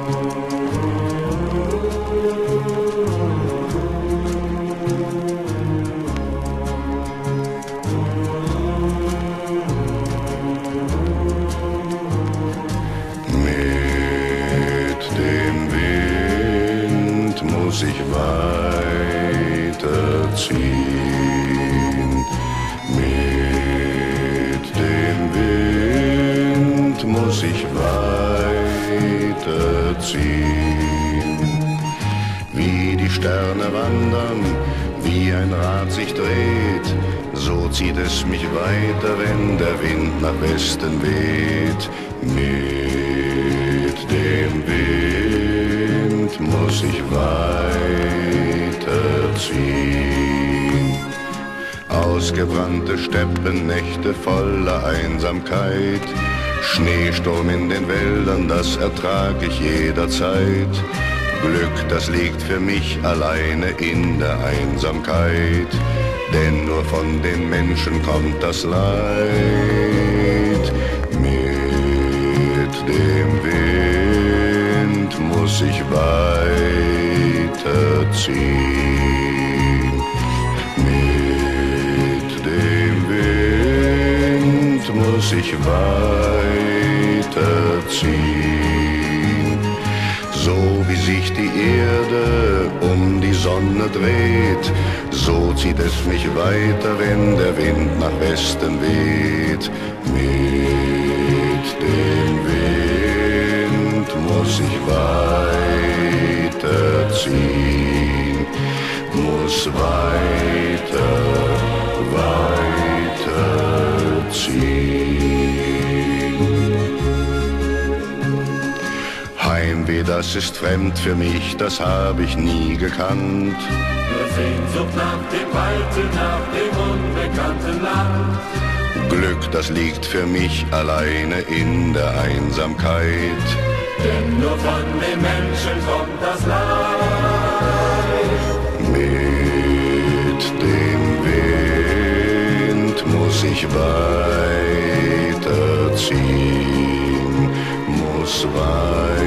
Muss ich weiterziehen. Mit dem Wind muss ich weiterziehen. Wie die Sterne wandern, wie ein Rad sich dreht, so zieht es mich weiter, wenn der Wind nach Westen weht. Mit dem Wind muss ich weiterziehen. Ausgebrannte Steppennächte voller Einsamkeit, Schneesturm in den Wäldern, das ertrag ich jederzeit. Glück, das liegt für mich alleine in der Einsamkeit, denn nur von den Menschen kommt das Leid. Mit dem Wind muss ich weiterziehen. Mit dem Wind muss ich weiterziehen. So wie sich die Erde um die Sonne dreht, so zieht es mich weiter, wenn der Wind nach Westen weht. Mit dem Wind muss ich weiterziehen, muss weiterziehen. Heimweh, das ist fremd für mich, das hab ich nie gekannt. Nur Sehnsucht nach dem Weiten, nach dem unbekannten Land. Glück, das liegt für mich alleine in der Einsamkeit, denn nur von den Menschen kommt das Leid. Mit dem Wind muss ich weiterziehen, muss weiterziehen.